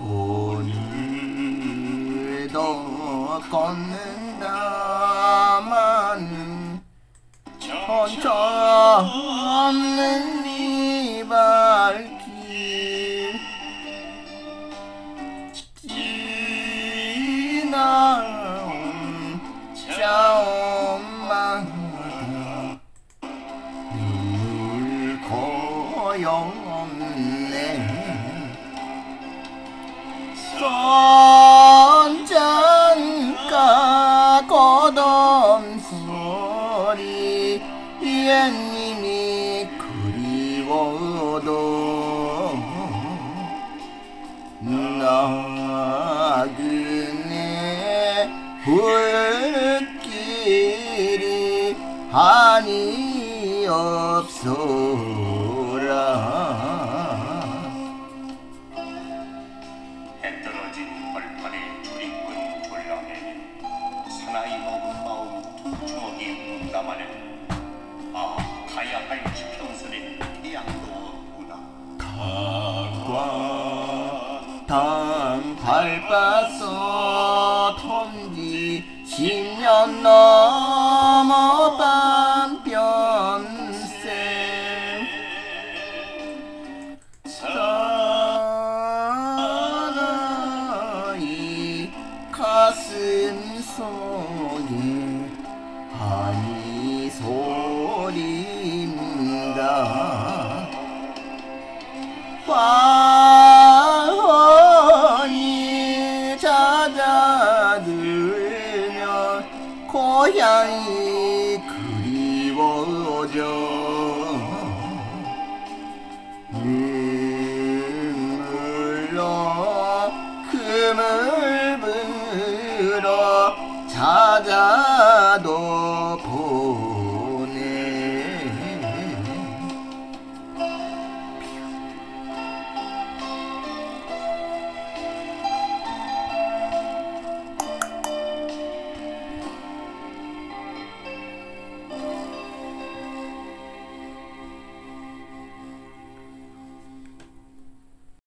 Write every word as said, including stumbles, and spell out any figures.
오늘도 걷는다마는 혼자 없는 이 발길 지나온 자원마다 눈물 고였네. 손장가 고동소리 옛님이 그리워도 나그네 불길이 한이 없소라. 해 떨어진 벌판에 주리꾼 졸라매는 사나이 먹은 마음 두 주먹이 운담하는 아 가야 할 지평선에 태양도 없구나. 강 밟았어 통지 십년 넘어 반편세 사나이 가슴 속에 한이 소린다. 환히 찾아들면 고향이 그리워져. 눈물로 금을 불어 찾아도